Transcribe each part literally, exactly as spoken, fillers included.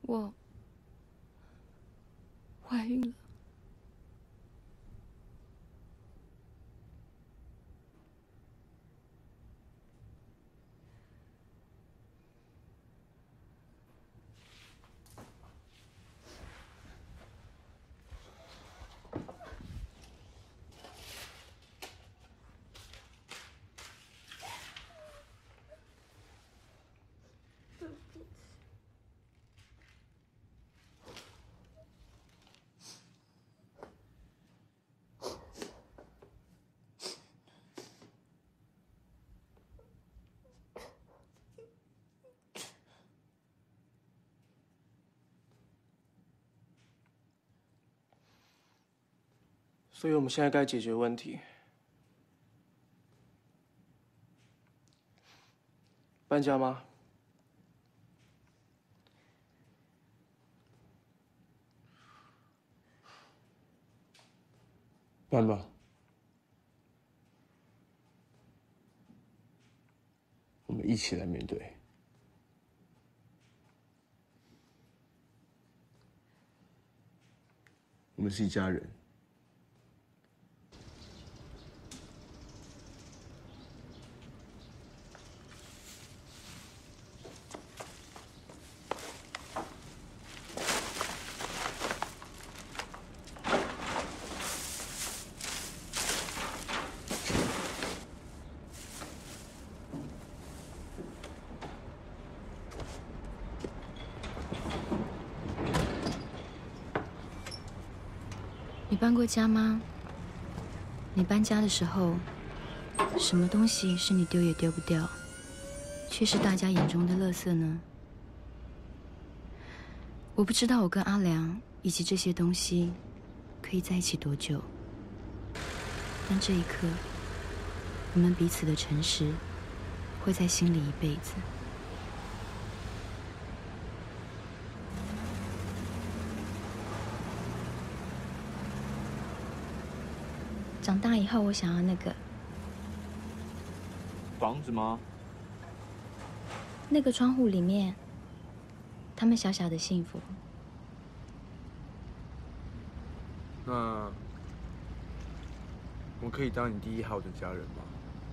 我怀孕了。 所以我们现在该解决问题。搬家吗？ 搬吧。我们一起来面对。我们是一家人。 你搬过家吗？你搬家的时候，什么东西是你丢也丢不掉，却是大家眼中的垃圾呢？我不知道我跟阿良以及这些东西可以在一起多久，但这一刻，我们彼此的诚实会在心里一辈子。长大以后，我想要那个房子吗？ 那个窗户里面，他们小小的幸福。 那我可以当你第一号的家人吗？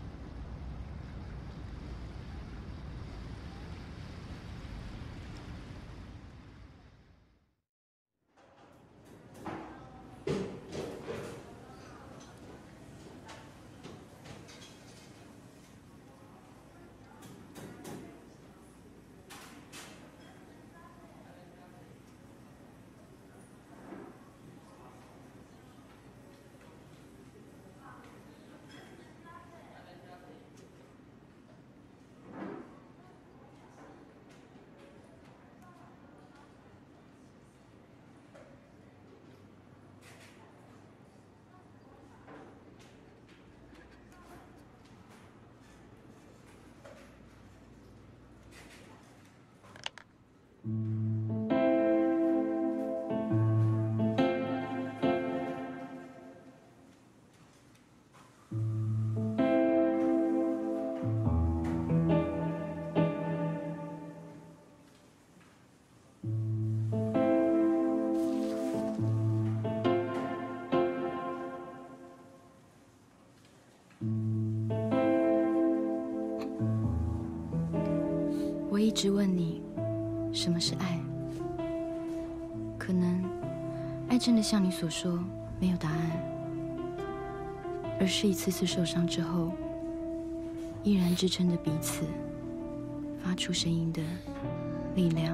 我一直问你，什么是爱？可能，爱真的像你所说，没有答案，而是一次次受伤之后，依然支撑着彼此，发出声音的力量。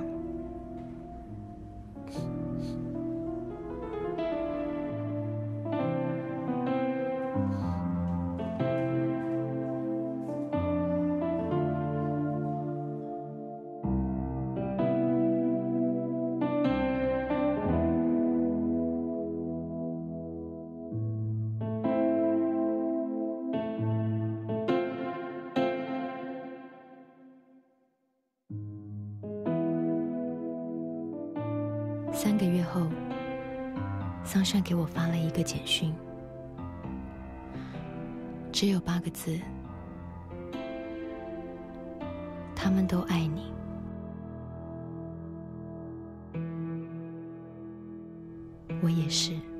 三个月后，桑葚给我发了一个简讯，只有八个字：他们都爱你。 我也是。